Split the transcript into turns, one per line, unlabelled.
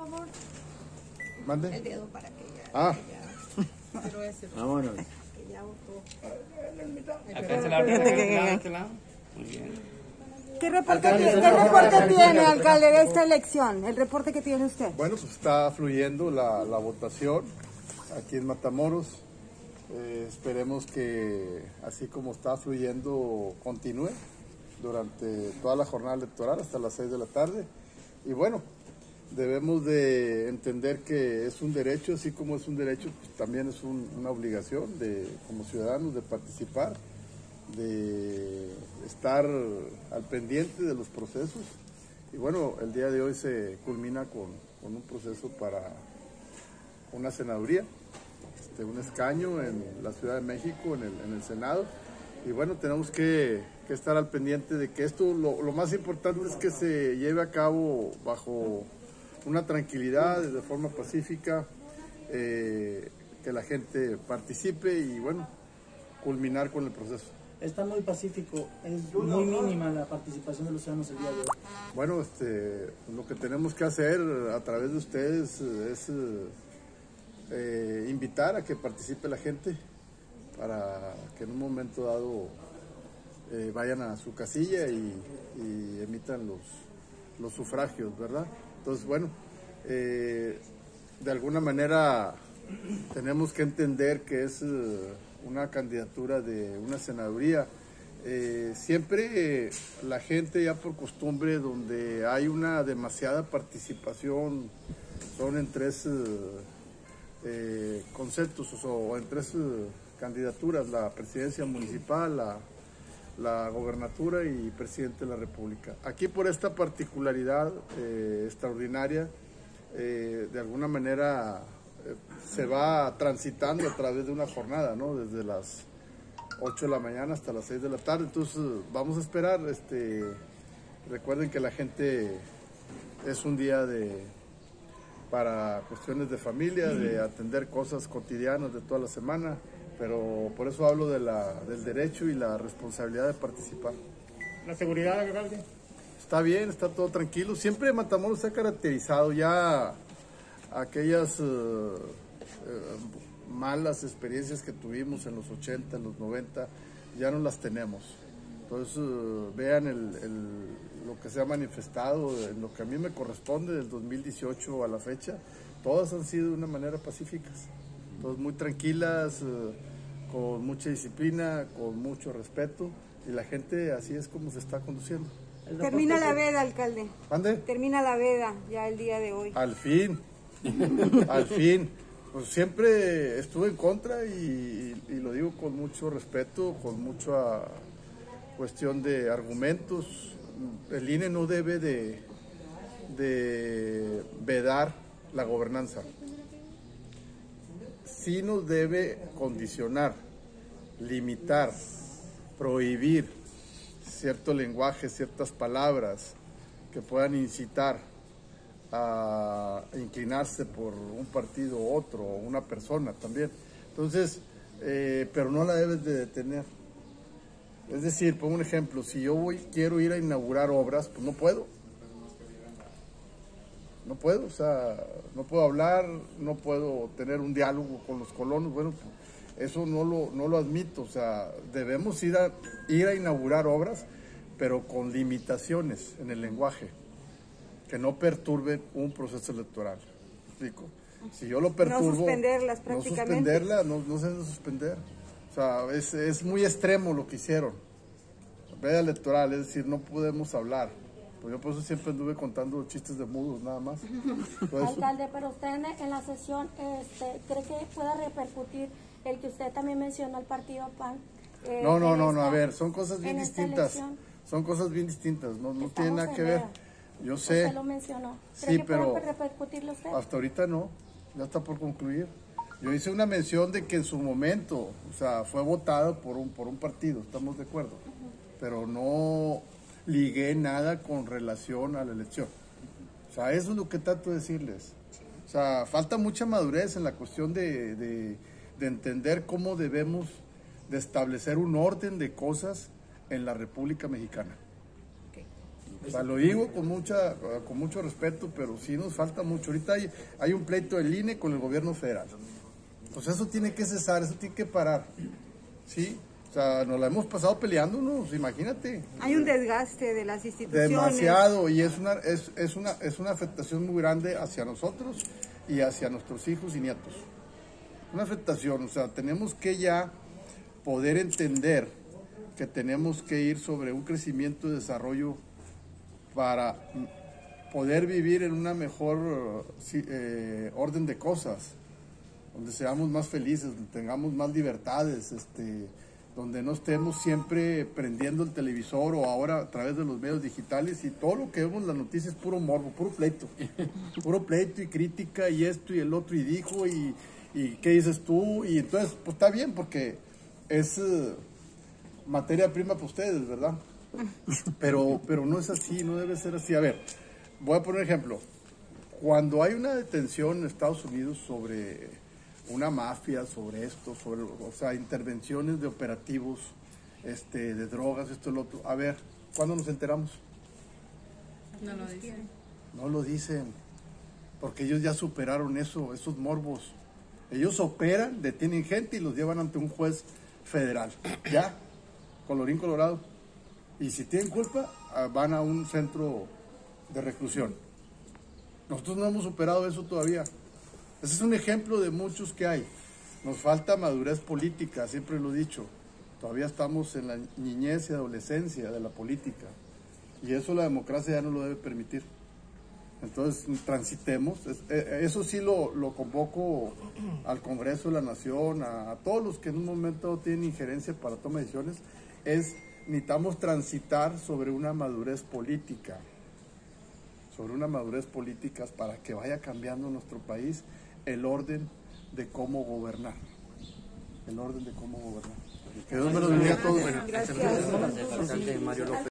favor.
Mande.
El dedo para que ya.
Ah.
Pero ese.
Vámonos.
Que ya votó.
Acá este lado, de este lado. Muy bien.
¿Qué reporte tiene, alcalde, de esta elección? El reporte que tiene usted.
Bueno, pues está fluyendo la votación aquí en Matamoros. Esperemos que así como está fluyendo continúe durante toda la jornada electoral hasta las 6 de la tarde. Y bueno, debemos de entender que es un derecho, así como es un derecho, pues también es una obligación como ciudadanos de participar, de estar al pendiente de los procesos. Y bueno, el día de hoy se culmina con un proceso para una senaduría, un escaño en la Ciudad de México, en el Senado. Y bueno, tenemos que estar al pendiente de que esto, lo más importante es que se lleve a cabo bajo una tranquilidad, de forma pacífica, que la gente participe y bueno, culminar con el proceso.
Está muy pacífico, es muy mínima la participación de los ciudadanos el día de hoy.
Bueno, lo que tenemos que hacer a través de ustedes es invitar a que participe la gente para que en un momento dado vayan a su casilla y emitan los sufragios, ¿verdad? Entonces, bueno, de alguna manera tenemos que entender que es una candidatura de una senaduría. Siempre la gente ya por costumbre, donde hay una demasiada participación, son en tres conceptos o en tres candidaturas: la presidencia municipal, la gobernatura y presidente de la República. Aquí por esta particularidad extraordinaria, de alguna manera se va transitando a través de una jornada, ¿no? Desde las 8 de la mañana hasta las 6 de la tarde. Entonces vamos a esperar. Recuerden que la gente es un día para cuestiones de familia, de atender cosas cotidianas de toda la semana, pero por eso hablo del derecho y la responsabilidad de participar.
¿La seguridad, alcalde?
Está bien, está todo tranquilo. Siempre Matamoros se ha caracterizado, ya aquellas malas experiencias que tuvimos en los 80, en los 90, ya no las tenemos. Entonces vean lo que se ha manifestado, en lo que a mí me corresponde del 2018 a la fecha, todas han sido de una manera pacíficas, todas muy tranquilas, con mucha disciplina, con mucho respeto, y la gente así es como se está conduciendo.
Termina la veda, alcalde.
¿Ande?
Termina la veda ya el día de hoy.
Al fin, al fin. Pues siempre estuve en contra y lo digo con mucho respeto, con mucha cuestión de argumentos. El INE no debe de vedar la gobernanza. Sí nos debe condicionar, limitar, prohibir cierto lenguaje, ciertas palabras que puedan incitar a inclinarse por un partido u otro, o una persona también. Entonces, pero no la debes de detener. Es decir, pongo un ejemplo: si yo quiero ir a inaugurar obras, pues no puedo. No puedo, o sea, no puedo hablar, no puedo tener un diálogo con los colonos. Bueno, pues eso no lo admito. O sea, debemos ir a inaugurar obras, pero con limitaciones en el lenguaje, que no perturben un proceso electoral. ¿Me explico? Si yo lo perturbo,
no suspenderlas prácticamente.
No se debe suspender. O sea, es muy extremo lo que hicieron. Veda electoral, es decir, no podemos hablar. Pues yo por eso siempre anduve contando chistes de mudos, nada más.
Alcalde, pero usted en la sesión, ¿cree que pueda repercutir el que usted también mencionó al partido PAN?
No, a ver, son cosas bien distintas. Son cosas bien distintas, no tiene nada que ver. Yo sé.
Usted lo mencionó.
Sí, pero
puede repercutirlo usted?
Hasta ahorita no, ya está por concluir. Yo hice una mención de que en su momento, o sea, fue votado por un partido, estamos de acuerdo, pero no ligué nada con relación a la elección. O sea, eso es lo que trato de decirles. O sea, falta mucha madurez en la cuestión de entender cómo debemos de establecer un orden de cosas en la República Mexicana. O sea, lo digo con mucho respeto, pero sí nos falta mucho. Ahorita hay un pleito del INE con el gobierno federal. Pues eso tiene que cesar, eso tiene que parar. ¿Sí? O sea, nos la hemos pasado peleándonos, imagínate.
Hay un desgaste de las instituciones.
Demasiado, y es una afectación muy grande hacia nosotros y hacia nuestros hijos y nietos. Una afectación, o sea, tenemos que ya poder entender que tenemos que ir sobre un crecimiento y desarrollo para poder vivir en una mejor orden de cosas, donde seamos más felices, donde tengamos más libertades, donde no estemos siempre prendiendo el televisor o ahora a través de los medios digitales y todo lo que vemos en las noticias es puro morbo, puro pleito y crítica y esto y el otro y dijo y qué dices tú, y entonces pues está bien porque es materia prima para ustedes, ¿verdad? Pero no es así, no debe ser así. A ver, voy a poner un ejemplo. Cuando hay una detención en Estados Unidos sobre una mafia, sobre esto, o sea, intervenciones de operativos, de drogas, esto, lo otro. A ver, ¿cuándo nos enteramos?
No lo dicen.
No lo dicen, porque ellos ya superaron esos morbos. Ellos operan, detienen gente y los llevan ante un juez federal. Ya, colorín colorado. Y si tienen culpa, van a un centro de reclusión. Nosotros no hemos superado eso todavía. Ese es un ejemplo de muchos que hay. Nos falta madurez política, siempre lo he dicho. Todavía estamos en la niñez y adolescencia de la política. Y eso la democracia ya no lo debe permitir. Entonces, transitemos. Eso sí lo convoco al Congreso de la Nación, a todos los que en un momento tienen injerencia para tomar decisiones. Necesitamos transitar sobre una madurez política. Sobre una madurez política para que vaya cambiando nuestro país el orden de cómo gobernar. El orden de cómo gobernar. Que Dios me lo bendiga a todos.
Gracias.